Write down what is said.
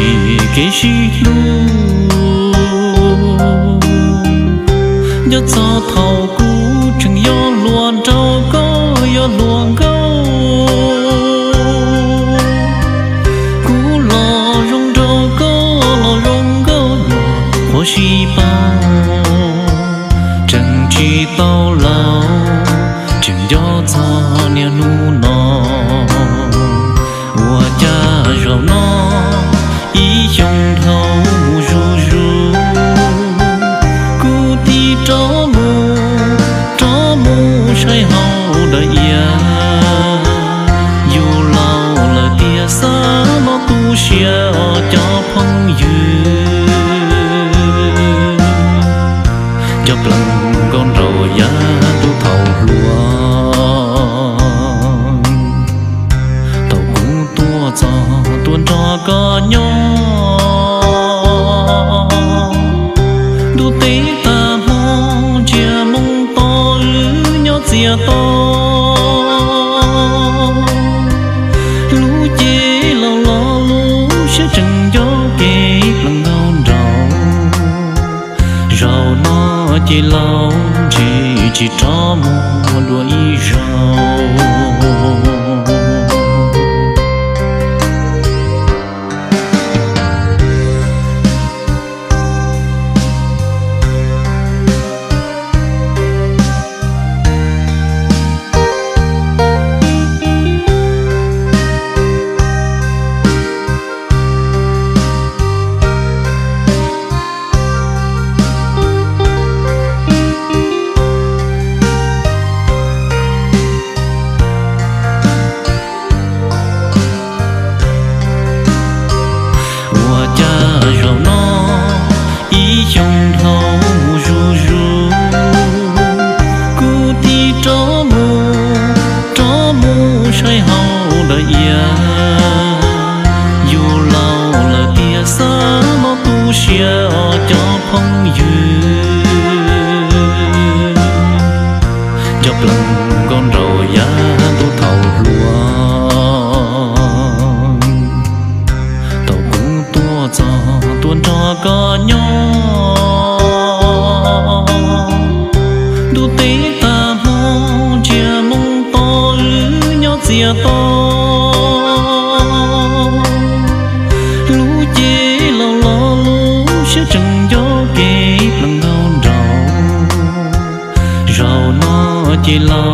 cái gì luôn nhớ cho thầu cũ chừng gió luồn trâu có gió luồn câu cũ lò rong trâu có lò rong câu nhỏ khó xì bao chẳng chỉ tao lâu chừng gió cho nia nu nọ hoa cha rau nó ý trong thâu ru ru cu ti chó mu say hậu đời ya dù lâu là tia xa nó tu xia cho phong dư cho lần con rồi ya tu thầu lúa tàu cũng tua cho tuôn cho có nhau chia to lũ chế lâu lo lũ sẽ chừng gió kê lần ngon rau nó chỉ lâu chỉ cho mua đuổi rau trong thâu ru ru cu ti chó mu say hậu đời ya dù lâu là tia xa nó tu xia cho phong dư chọc lần con rồi ya tu thầu lúa tàu cũng tua cho tuôn cho có nhau chia to lũ chế lâu lo lũ sẽ chừng gió kê lần ngon rau nó chỉ lâu